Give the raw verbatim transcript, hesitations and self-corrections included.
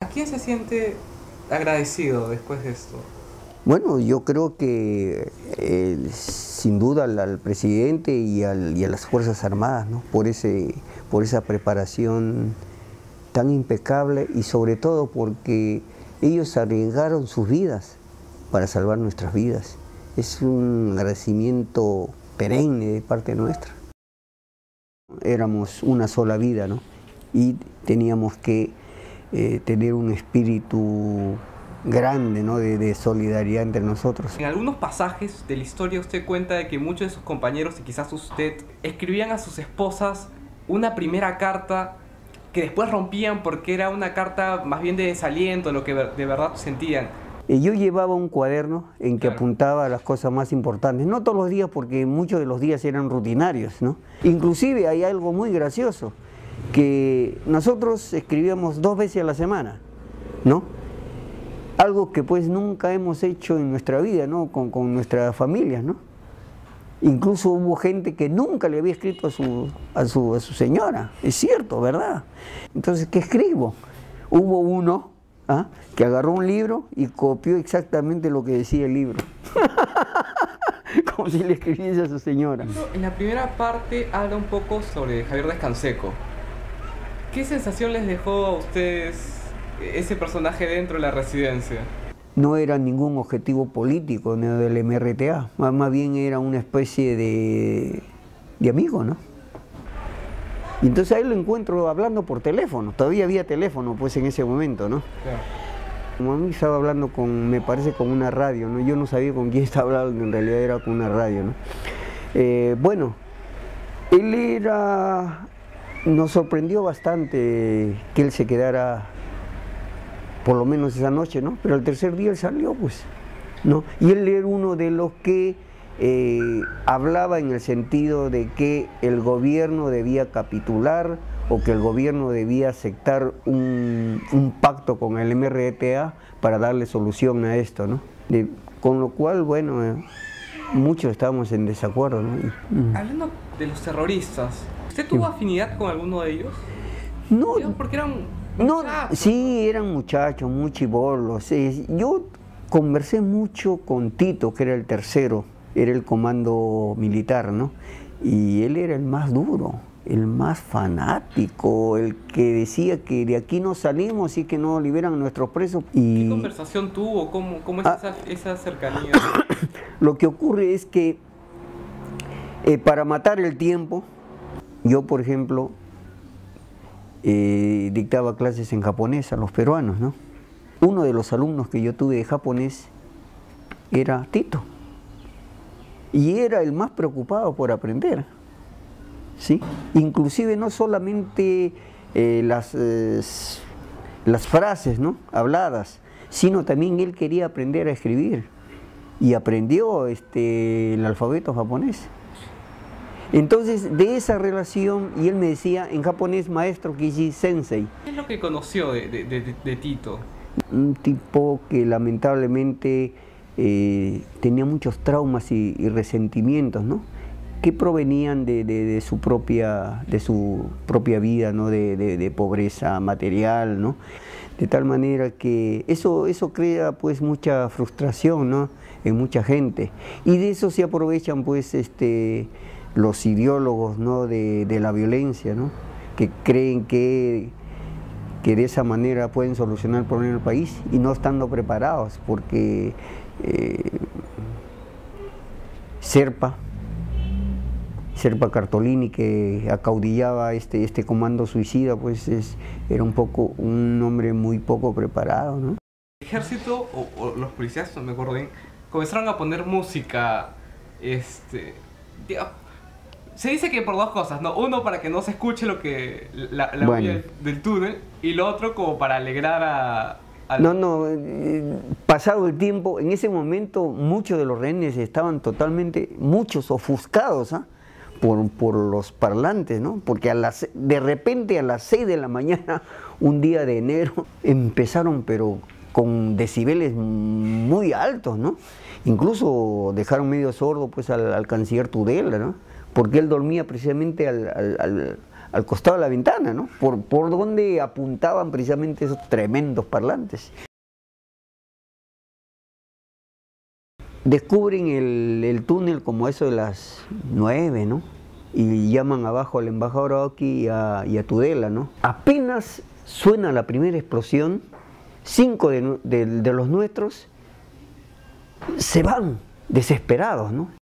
¿A quién se siente agradecido después de esto? Bueno, yo creo que eh, sin duda al, al presidente y, al, y a las Fuerzas Armadas, ¿no? por, ese, por esa preparación tan impecable y sobre todo porque ellos arriesgaron sus vidas para salvar nuestras vidas. Es un agradecimiento perenne de parte nuestra. Éramos una sola vida, ¿no? Y teníamos que eh, tener un espíritu grande, ¿no? de, de solidaridad entre nosotros. En algunos pasajes de la historia usted cuenta de que muchos de sus compañeros, y quizás usted, escribían a sus esposas una primera carta que después rompían porque era una carta más bien de desaliento, lo que de verdad sentían. Yo llevaba un cuaderno en que claro. apuntaba las cosas más importantes, no todos los días porque muchos de los días eran rutinarios, ¿no? Inclusive hay algo muy gracioso, que nosotros escribíamos dos veces a la semana, ¿no? Algo que pues nunca hemos hecho en nuestra vida, ¿no? Con, con nuestras familias, ¿no? Incluso hubo gente que nunca le había escrito a su, a su, a su señora, es cierto, ¿verdad? Entonces, ¿qué escribo? Hubo uno ¿ah? que agarró un libro y copió exactamente lo que decía el libro. Como si le escribiese a su señora. En la primera parte habla un poco sobre Javier Descanseco. ¿Qué sensación les dejó a ustedes ese personaje dentro de la residencia? No era ningún objetivo político ¿no? del M R T A, más, más bien era una especie de, de amigo, ¿no? Y entonces ahí lo encuentro hablando por teléfono, todavía había teléfono pues en ese momento, ¿no? Claro. Como a mí estaba hablando con, me parece con una radio, ¿no? Yo no sabía con quién estaba hablando, en realidad era con una radio, ¿no? Eh, bueno, él era, nos sorprendió bastante que él se quedara por lo menos esa noche, ¿no? Pero al tercer día él salió, pues, ¿no? Y él era uno de los que eh, hablaba en el sentido de que el gobierno debía capitular o que el gobierno debía aceptar un, un pacto con el M R T A para darle solución a esto, ¿no? De, con lo cual, bueno, eh, muchos estábamos en desacuerdo, ¿no? Y, Hablando de los terroristas, ¿usted tuvo afinidad con alguno de ellos? No. Digamos, porque eran... No, sí, eran muchachos, muy chibolos. Yo conversé mucho con Tito, que era el tercero, era el comando militar, ¿no? Y él era el más duro, el más fanático, el que decía que de aquí no salimos y que no liberan a nuestros presos. Y... ¿Qué conversación tuvo? ¿Cómo, cómo es ah, esa, esa cercanía? Lo que ocurre es que eh, para matar el tiempo, yo, por ejemplo, Eh, dictaba clases en japonés a los peruanos, ¿no? Uno de los alumnos que yo tuve de japonés era Tito. Y era el más preocupado por aprender, ¿sí? Inclusive no solamente eh, las, eh, las frases, ¿no? habladas, sino también él quería aprender a escribir. Y aprendió este, el alfabeto japonés. Entonces, de esa relación, y él me decía en japonés, maestro Kishi Sensei. ¿Qué es lo que conoció de, de, de, de Tito? Un tipo que lamentablemente eh, tenía muchos traumas y, y resentimientos, ¿no? Que provenían de, de, de, su, propia, de su propia vida, ¿no? de, de, de pobreza material, ¿no? De tal manera que eso, eso crea pues mucha frustración, ¿no? en mucha gente. Y de eso se aprovechan pues este... los ideólogos ¿no? de, de la violencia, ¿no? que creen que, que de esa manera pueden solucionar el problema del país y no estando preparados, porque eh, Serpa, Serpa Cartolini, que acaudillaba este, este comando suicida, pues es, era un poco un hombre muy poco preparado, ¿no? El ejército o, o los policías, no me acuerdo bien, comenzaron a poner música, este, digamos, se dice que por dos cosas, ¿no? Uno, para que no se escuche lo que la, la bueno. huella del túnel, y lo otro como para alegrar a... a no, no, eh, pasado el tiempo, en ese momento muchos de los rehenes estaban totalmente, muchos ofuscados, ¿ah? por, por los parlantes, ¿no? Porque a las, de repente a las seis de la mañana, un día de enero, empezaron pero con decibeles muy altos, ¿no? Incluso dejaron medio sordo pues al, al canciller Tudela, ¿no? Porque él dormía precisamente al, al, al, al costado de la ventana, ¿no? Por, por donde apuntaban precisamente esos tremendos parlantes. Descubren el, el túnel como eso de las nueve, ¿no? Y llaman abajo al embajador Aoki y a, y a Tudela, ¿no? Apenas suena la primera explosión, cinco de, de, de los nuestros se van desesperados, ¿no?